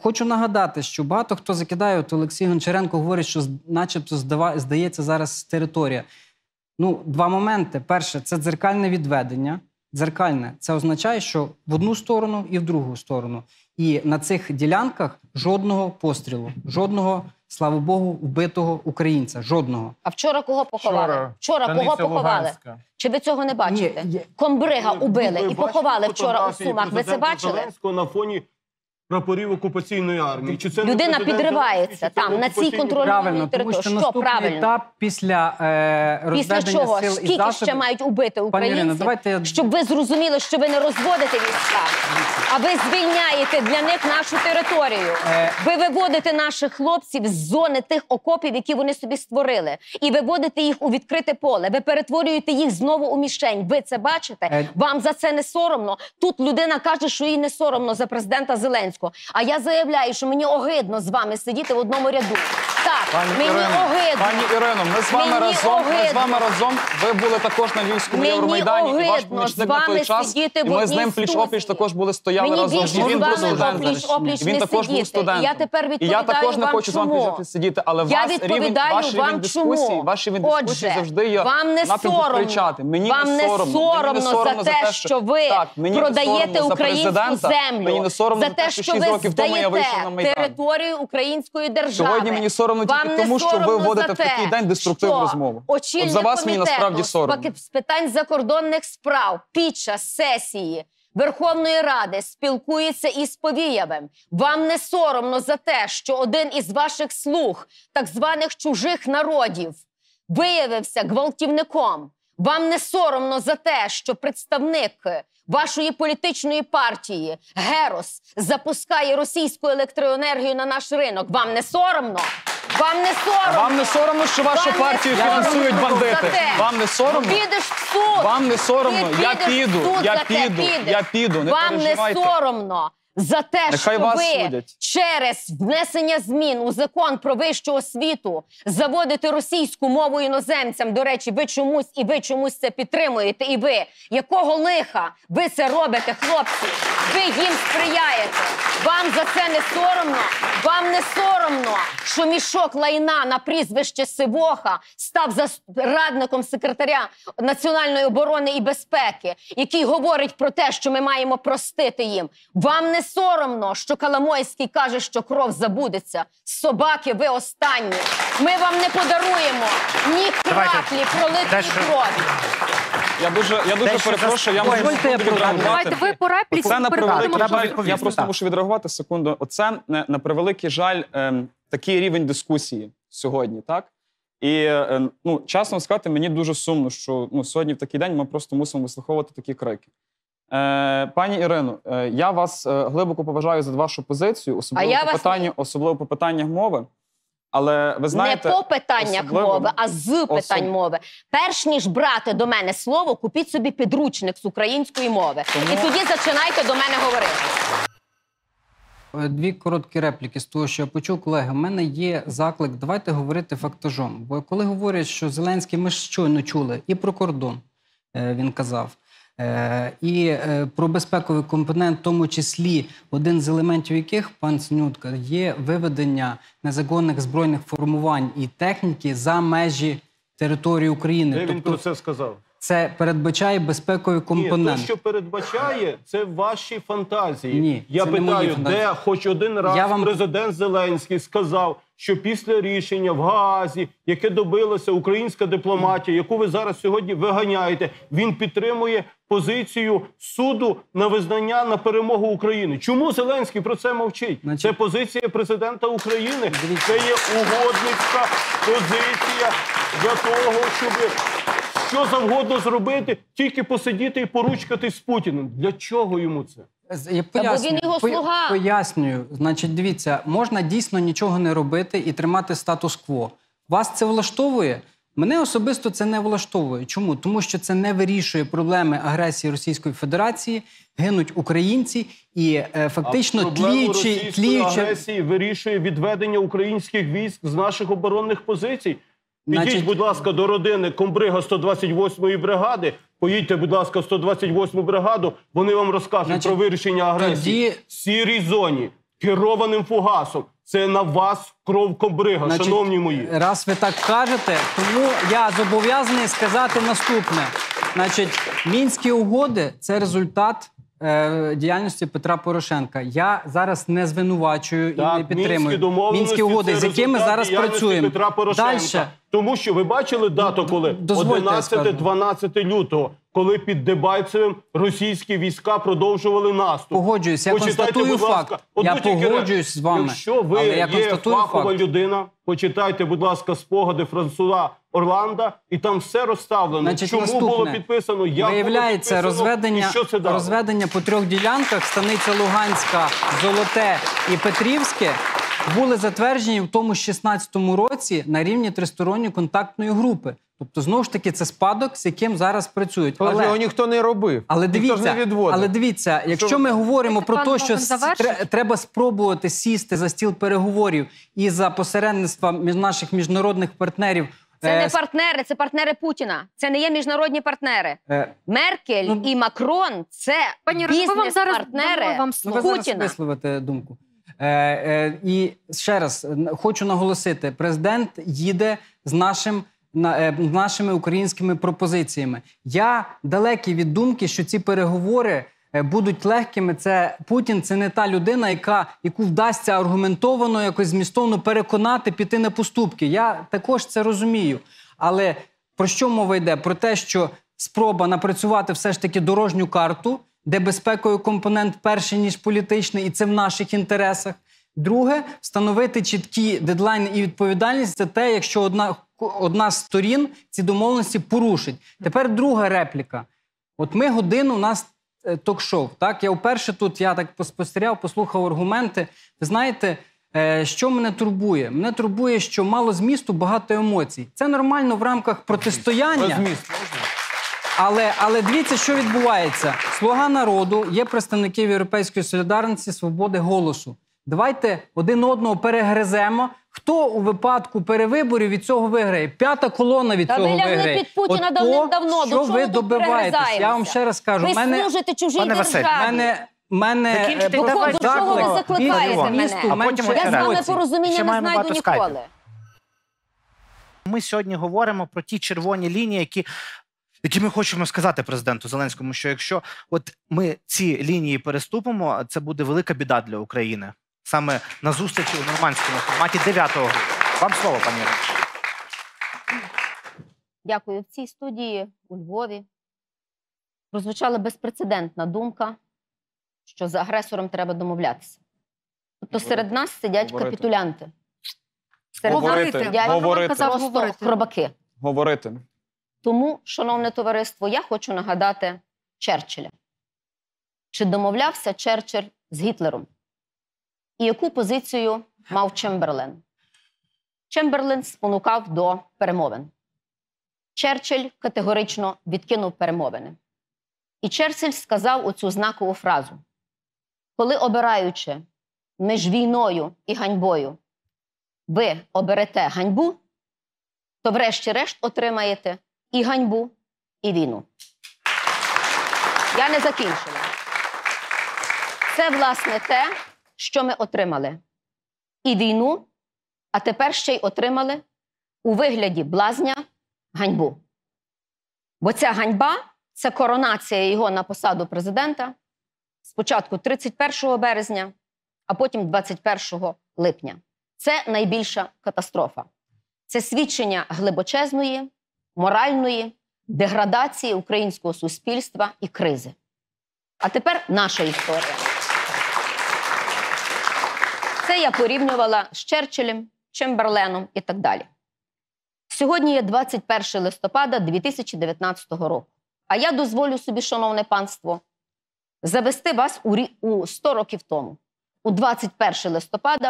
Хочу нагадати, що багато хто закидає, от Олексій Гончаренко говорить, що начебто здається зараз територія. Ну, два моменти. Перше, це дзеркальне відведення. Дзеркальне – це означає, що в одну сторону і в другу сторону. І на цих ділянках жодного пострілу, жодного, слава Богу, вбитого українця. Жодного. А вчора кого поховали? Вчора кого поховали? Чи ви цього не бачите? Комбрига убили і поховали вчора у Сумах. Ви це бачили? Зеленського на фоні прапорів окупаційної армії. Чи це людина підривається там, на цій контрольній території. Що правильно? Етап після розведення після чого? сил і Скільки засобів... ще мають убити українців? Давайте... Щоб ви зрозуміли, що ви не розводите війська, а ви звільняєте для них нашу територію. Ви виводите наших хлопців з зони тих окопів, які вони собі створили. І виводите їх у відкрите поле. Ви перетворюєте їх знову у мішень. Ви це бачите? Вам за це не соромно? Тут людина каже, що їй не соромно за президента Зеленського. А я заявляю, що мені огидно з вами сидіти в одному ряду. Так, мені огидно. Пані Ірино, ми з вами разом. Ви були також на Львівському Євромайдані, і ваш помічник на той час. І ми з ним пліч-опліч також були, стояли разом. Мені Він був студент. Він також був студентом. Я тепер І я також відповідаю не вам хочу з вами чому. сидіти, але ваш рівень дискусії, Отже, завжди є вам не напрямку кричати. Мені не соромно за те, що ви продаєте українську землю, за те, що ви здаєте територію української держави. Сьогодні мені соромно тільки тому, що ви вводите в такий день деструктивну розмову. От за вас мені насправді соромно. З питань закордонних справ під час сесії Верховної Ради спілкується із Повієвим. Вам не соромно за те, що один із ваших слуг, так званих чужих народів, виявився гвалтівником. Вам не соромно за те, що представник вашої політичної партії Герос запускає російську електроенергію на наш ринок. Вам не соромно? Вам не соромно? Вам не соромно, що вашу партію фінансують бандити? Вам не соромно? Підеш в суд. Вам не соромно? Я піду. Не вам не соромно за те, нехай що ви судять. Через внесення змін у закон про вищу освіту заводите російську мову іноземцям. До речі, ви чомусь це підтримуєте. І ви, якого лиха ви це робите, хлопці? Ви їм сприяєте. Вам за це не соромно? Вам не соромно, що мішок лайна на прізвище Сивоха став радником секретаря Національної оборони і безпеки, який говорить про те, що ми маємо простити їм? Вам не соромно, що Коломойський каже, що кров забудеться? Собаки, ви останні. Ми вам не подаруємо ні краплі пролитої крові. Я дуже перепрошую, я можу відреагувати. Давайте ви по репліці переходимо. Я просто мушу відреагувати секунду. Оце, на превеликий жаль, такий рівень дискусії сьогодні, так? І, чесно сказати, мені дуже сумно, що сьогодні в такий день ми просто мусимо вислуховувати такі крики. Пані Ірино, я вас глибоко поважаю за вашу позицію, особливо по питаннях мови. Але ви знаєте, не по питаннях мови, а з питань мови. Перш ніж брати до мене слово, купіть собі підручник з української мови. І тоді зачинайте до мене говорити. Дві короткі репліки з того, що я почув. Колеги, в мене є заклик, давайте говорити фактажом. Бо коли говорять, що Зеленський, ми ж щойно чули, і про кордон, він казав, і про безпековий компонент, в тому числі один з елементів яких, пан Синютка, є виведення незаконних збройних формувань і техніки за межі території України. Де він про це сказав? Це передбачає безпековий компонент. Ні, те, що передбачає, це ваші фантазії. Ні, я питаю, де хоч один раз президент Зеленський сказав, що після рішення в Гаазі, яке добилася українська дипломатія, яку ви зараз сьогодні виганяєте, він підтримує позицію суду на визнання на перемогу України. Чому Зеленський про це мовчить? Це позиція президента України. Це є угодницька позиція для того, щоб що завгодно зробити, тільки посидіти і поручкатись з Путіним. Для чого йому це? Я пояснюю. Значить, дивіться, можна дійсно нічого не робити і тримати статус-кво. Вас це влаштовує? Мене особисто це не влаштовує. Чому? Тому що це не вирішує проблеми агресії Російської Федерації, гинуть українці і фактично тліючи агресії вирішує відведення українських військ з наших оборонних позицій. Підіть, будь ласка, до родини комбрига 128-ї бригади, поїдьте, будь ласка, в 128-му бригаду, вони вам розкажуть про вирішення агресії в сірій зоні. керованим фугасом. Це на вас кров кобрига, Значить, шановні мої. Раз ви так кажете, тому я зобов'язаний сказати наступне. Значить, Мінські угоди – це результат діяльності Петра Порошенка. Я зараз не звинувачую і не підтримую. Мінські угоди, з якими зараз працюємо. Петра Порошенка. Дальше. Тому що ви бачили дату, коли? Дозвольте, 11-12 лютого, коли під Дебальцевим російські війська продовжували наступ. Погоджуюсь, я констатую факт. Я погоджуюсь з вами. Якщо ви але я є констатую фахова факт. людина, почитайте, будь ласка, спогади Франсуа Орланда, і там все розставлено. Значить, чому наступне. було підписано, як Виявляється, було підписано, і що це дало. розведення по 3 ділянках, Станиця Луганська, Золоте і Петрівське, були затверджені в тому 16-му році на рівні тристоронньої контактної групи. Тобто, знову ж таки, це спадок, з яким зараз працюють. Але його ніхто не робив. Але Ніхто ж не відводив. дивіться, якщо ми говоримо про те, що завершить? треба спробувати сісти за стіл переговорів і за посередництва наших міжнародних партнерів. Це не партнери, це партнери Путіна. Це не є міжнародні партнери. Меркель і Макрон – це Пані Ірино, ми вам зараз бізнес-партнери дамо вам Ви слово. зараз Путіна. висловите думку. І ще раз хочу наголосити, президент їде з нашими українськими пропозиціями. Я далекий від думки, що ці переговори будуть легкими. Путін – це не та людина, яку вдасться аргументовано, якось змістовно переконати, піти на поступки. Я також це розумію. Але про що мова йде? Про те, що спроба напрацювати все ж таки дорожню карту, де безпековий компонент перший, ніж політичний, і це в наших інтересах. Друге, встановити чіткі дедлайни і відповідальність за те, якщо одна з сторін ці домовленості порушить. Тепер друга репліка. От ми годину, у нас ток-шоу, так? Я вперше тут, я так поспостерігав, послухав аргументи. Ви знаєте, що мене турбує? Мене турбує, що мало змісту, багато емоцій. Це нормально в рамках протистояння. Але дивіться, що відбувається. «Слуга народу», є представники Європейської солідарності, свободи, голосу. Давайте один одного перегриземо. Хто у випадку перевиборів від цього виграє? П'ята колона від Та цього ви лягли виграє. під Путіна давним-давно. До Що чого ви ви тут добиваєтесь? перегризаєтеся? Я вам ще раз кажу. Ви служите чужій Пане Василь, державі. Закінчите, До чого ви закликаєте мене? А потім Я з вами емоцій. порозуміння Ще не маємо знайду багато скайпів. ніколи. Ми сьогодні говоримо про ті червоні лінії, які ми хочемо сказати президенту Зеленському, що якщо от ми ці лінії переступимо, це буде велика біда для України. Саме на зустрічі у нормандському форматі 9 грудня. Вам слово, пані Ірино. Дякую. В цій студії у Львові прозвучала безпрецедентна думка, що з агресором треба домовлятися. Тобто серед нас сидять Говорити. капітулянти. Серед Говорити. нас сидять Говорити. просто хробаки. Говорити. Тому, шановне товариство, я хочу нагадати Черчилля. Чи домовлявся Черчилль з Гітлером? І яку позицію мав Чемберлен? Чемберлен спонукав до перемовин. Черчилль категорично відкинув перемовини. І Черчилль сказав оцю знакову фразу: коли, обираючи між війною і ганьбою, ви оберете ганьбу, то врешті-решт отримаєте і ганьбу, і війну. Я не закінчила. Це, власне, те, що ми отримали. І війну, а тепер ще й отримали у вигляді блазня ганьбу. Бо ця ганьба – це коронація його на посаду президента спочатку 31 березня, а потім 21 липня. Це найбільша катастрофа. Це свідчення глибочезної, моральної деградації українського суспільства і кризи. А тепер наша історія. Це я порівнювала з Черчиллем, Чемберленом і так далі. Сьогодні є 21 листопада 2019 року. А я дозволю собі, шановне панство, завести вас у 100 років тому, у 21 листопада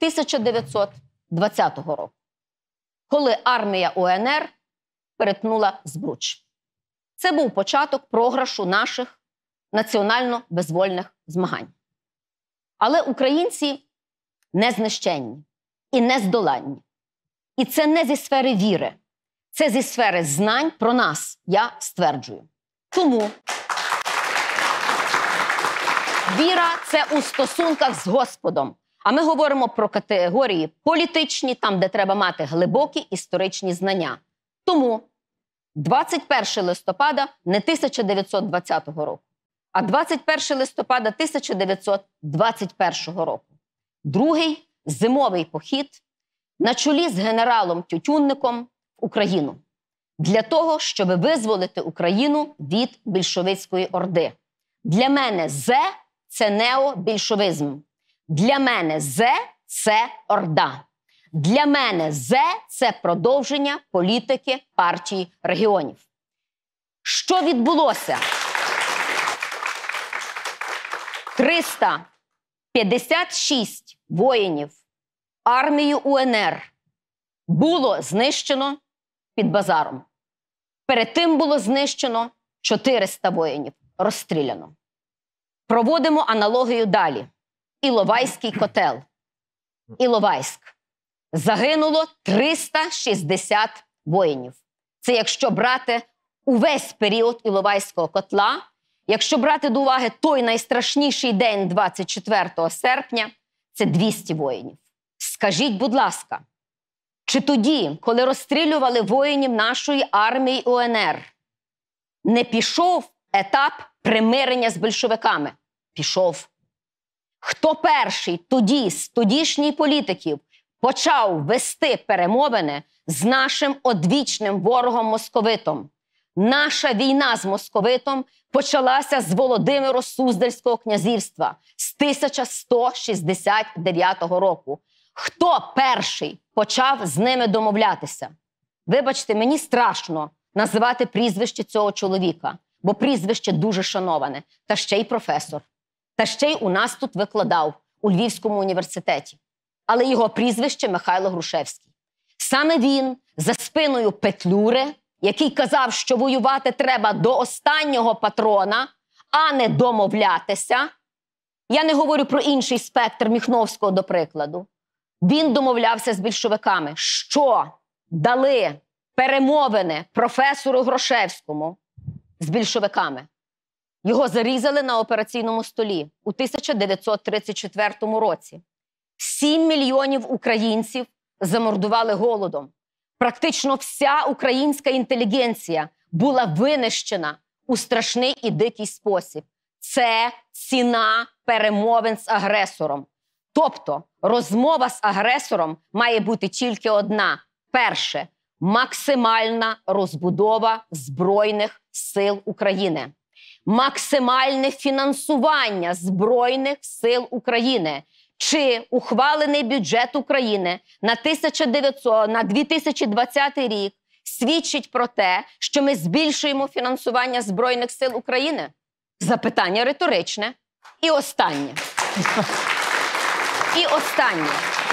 1920 року, коли армія УНР перетнула Збруч. Це був початок програшу наших національно-визвольних змагань. Але українці не знищенні і не здоланні. І це не зі сфери віри, це зі сфери знань про нас, я стверджую. Тому Віра – це у стосунках з Господом. А ми говоримо про категорії політичні, там, де треба мати глибокі історичні знання. Тому 21 листопада не 1920 року, а 21 листопада 1921 року. Другий зимовий похід на чолі з генералом Тютюнником в Україну. Для того, щоб визволити Україну від більшовицької орди. Для мене «Зе» – це необільшовизм. Для мене «Зе» – це орда. Для мене «Зе» – це продовження політики партії регіонів. Що відбулося? 356 воїнів армії УНР було знищено під базаром. Перед тим було знищено 400 воїнів, розстріляно. Проводимо аналогію далі. Іловайський котел. Іловайськ. Загинуло 360 воїнів. Це якщо брати увесь період Іловайського котла, якщо брати до уваги той найстрашніший день 24 серпня, це 200 воїнів. Скажіть, будь ласка, чи тоді, коли розстрілювали воїнів нашої армії УНР, не пішов етап примирення з большевиками? Пішов. Хто перший тоді з тодішніх політиків почав вести перемовини з нашим одвічним ворогом московитом? Наша війна з московитом почалася з Володимиро-Суздальського князівства з 1169 року. Хто перший почав з ними домовлятися? Вибачте, мені страшно називати прізвище цього чоловіка, бо прізвище дуже шановане, та ще й професор. Та ще й у нас тут викладав у Львівському університеті. Але його прізвище Михайло Грушевський. Саме він за спиною Петлюри, який казав, що воювати треба до останнього патрона, а не домовлятися. Я не говорю про інший спектр Міхновського, до прикладу. Він домовлявся з більшовиками, що дали перемовини професору Грушевському з більшовиками. Його зарізали на операційному столі у 1934 році. 7 мільйонів українців замордували голодом. Практично вся українська інтелігенція була винищена у страшний і дикий спосіб. Це ціна перемовин з агресором. Тобто розмова з агресором має бути тільки одна. Перше – максимальна розбудова Збройних сил України. Максимальне фінансування Збройних сил України. Чи ухвалений бюджет України на 2020 рік свідчить про те, що ми збільшуємо фінансування Збройних сил України? Запитання риторичне. І останнє. І останнє.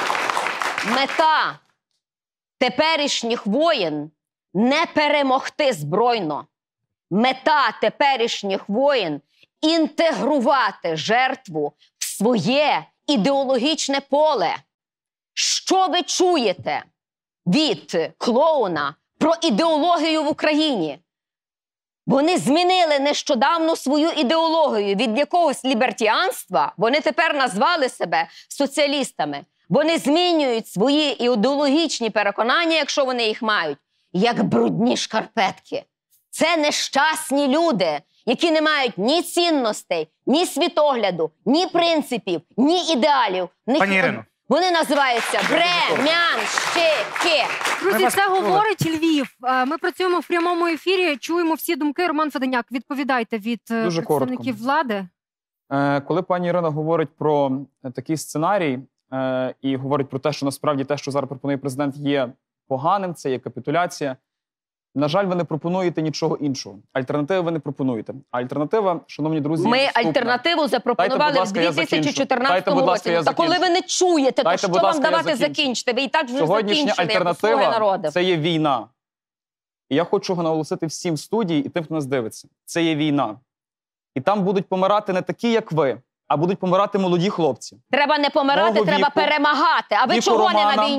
Мета теперішніх воєн – не перемогти збройно. Мета теперішніх воєн – інтегрувати жертву в своє ідеологічне поле. Що ви чуєте від клоуна про ідеологію в Україні? Вони змінили нещодавно свою ідеологію від якогось лібертіанства. Вони тепер назвали себе соціалістами. Вони змінюють свої ідеологічні переконання, якщо вони їх мають, як брудні шкарпетки. Це нещасні люди, які не мають ні цінностей, ні світогляду, ні принципів, ні ідеалів. Пані Ірино. Вони називаються бремянщики. Друзі, це говорить Львів. Ми працюємо в прямому ефірі, чуємо всі думки. Роман Феденяк, відповідайте від представників влади. Коли пані Ірина говорить про такий сценарій і говорить про те, що насправді те, що зараз пропонує президент, є поганим, це є капітуляція, на жаль, ви не пропонуєте нічого іншого. Альтернативи ви не пропонуєте. А альтернатива, шановні друзі, ми наступна. альтернативу запропонували в 2014 році. Та коли ви не чуєте, то що вам давати закінчити? Ви і так вже сьогоднішня закінчили, як у «Слуги альтернатива народу». – це є війна. І я хочу наголосити всім в студії і тим, хто нас дивиться. Це є війна. І там будуть помирати не такі, як ви, а будуть помирати молоді хлопці. Треба не помирати, Мого треба віку, перемагати. А ви віку чого не Романа, на війні?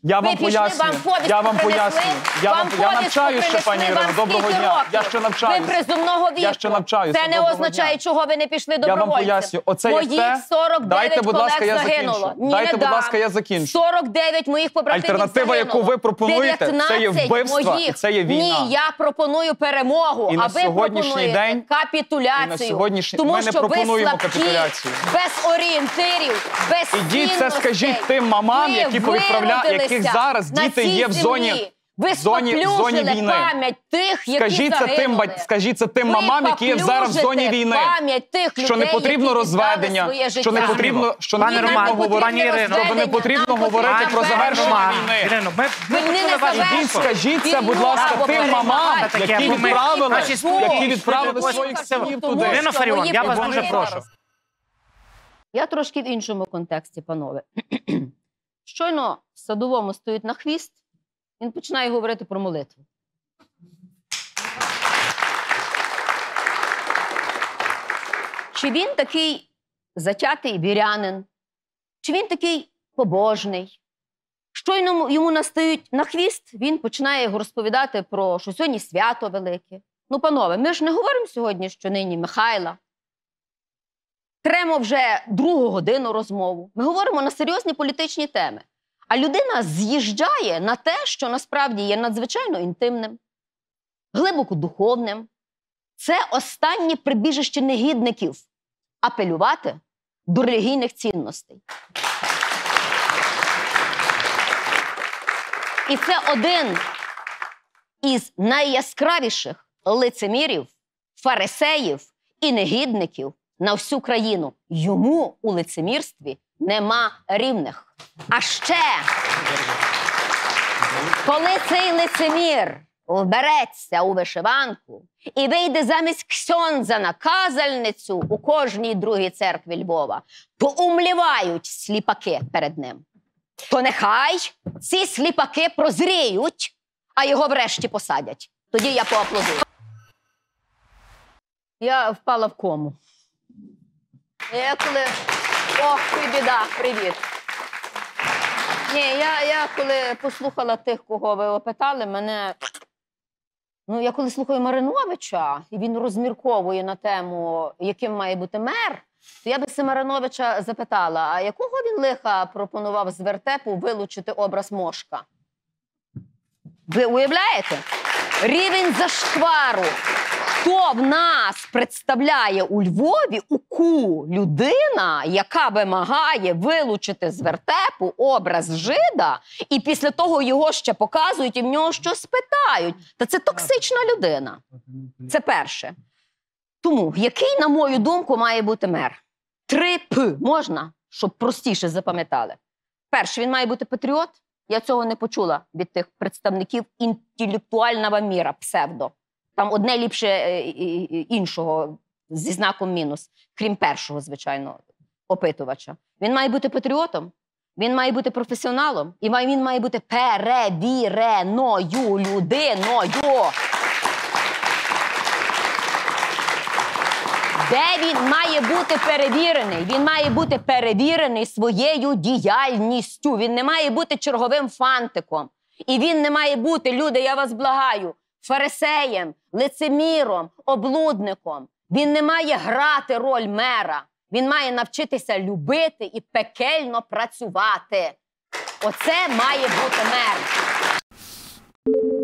Я вам Ви пішли, пояснюю. вам повістку Я вам принесли, пояснюю. Я повістку навчаю ще, принесли, пані Ірино. вам Доброго скільки дня. років? Я ще навчаюся. Ви призумного віку. Я ще навчаюся. Це не Доброго означає, дня. чого ви не пішли Я вам добровольцем. пояснюю. Оце є Моїх те. 49 Дайте, будь ласка, колег я загинуло. закінчу. Ні, Дайте, не будь дам. ласка, я закінчу. 49 моїх побратимів Альтернатива, загинуло. яку ви пропонуєте, це є 19 вбивство, моїх. і це є війна. Ні, я пропоную перемогу, І на а ви сьогоднішній пропонуєте день- капітуляцію. і на сьогоднішній- Тому ми не що ви пропонуємо слабкі, капітуляцію. без орієнтирів, без Ідіть це цінностей. скажіть тим мамам, Ви які повідправляють, яких виродилися зараз на діти цій є в зоні. землі. Ви в зоні споплюжили війни. пам'ять тих, які Скажіть це загинули. скажіть це тим мамам, які є зараз в зоні війни. Пам'ять тих людей, Що не потрібно які розведення, віддали своє що не життя. потрібно, що не Пане потрібно Роман, говорити, пані Ірино, що не потрібно нам говорити потрібно про завершення Роман, війни. Ірино, ми Ви не почули ваші завершуєте. Ідіть, скажіть це, будь Війну ласка, або тим мамам, перемагайте. таке, які бо ми- відправили, наші які слухачі відправили слухачі своїх слухачі синів Тому туди. Ірина що Фаріон, мої я вас побратими- дуже прошу. Я трошки в іншому контексті, панове. Щойно Садовому стоїть на хвіст, він починає говорити про молитву. Чи він такий затятий вірянин? Чи він такий побожний? Щойно йому настають на хвіст, він починає його розповідати про, що сьогодні свято велике. Ну, панове, ми ж не говоримо сьогодні, що нині Михайла. Тремо вже другу годину розмову. Ми говоримо на серйозні політичні теми. А людина з'їжджає на те, що насправді є надзвичайно інтимним, глибоко духовним. Це останнє прибіжище негідників – апелювати до релігійних цінностей. І це один із найяскравіших лицемірів, фарисеїв і негідників на всю країну. Йому у лицемірстві нема рівних. А ще, коли цей лицемір вбереться у вишиванку і вийде замість ксьондза на казальницю у кожній другій церкві Львова, то умлівають сліпаки перед ним. То нехай ці сліпаки прозріють, а його врешті посадять. Тоді я поаплодую. Я впала в кому. Я коли... Ох, ти біда, привіт. Ні, я коли послухала тих, кого ви опитали, мене... Ну, я коли слухаю Мариновича, і він розмірковує на тему, яким має бути мер, то я би Семериновича запитала, а якого він лиха пропонував з вертепу вилучити образ Мошка? Ви уявляєте? Рівень зашквару. Хто в нас представляє у Львові УКУ людина, яка вимагає вилучити з вертепу образ жида, і після того його ще показують і в нього щось питають. Та це токсична людина. Це перше. Тому, який, на мою думку, має бути мер? 3 П можна, щоб простіше запам'ятали. Перше, він має бути патріот. Я цього не почула від тих представників інтелектуального міра, псевдо. Там одне ліпше іншого, зі знаком мінус, крім першого, звичайно, опитувача. Він має бути патріотом, він має бути професіоналом, і він має бути перевіреною людиною. Де він має бути перевірений? Він має бути перевірений своєю діяльністю. Він не має бути черговим фантиком. І він не має бути, люди, я вас благаю, фарисеєм, лицеміром, облудником. Він не має грати роль мера. Він має навчитися любити і пекельно працювати. Оце має бути мер.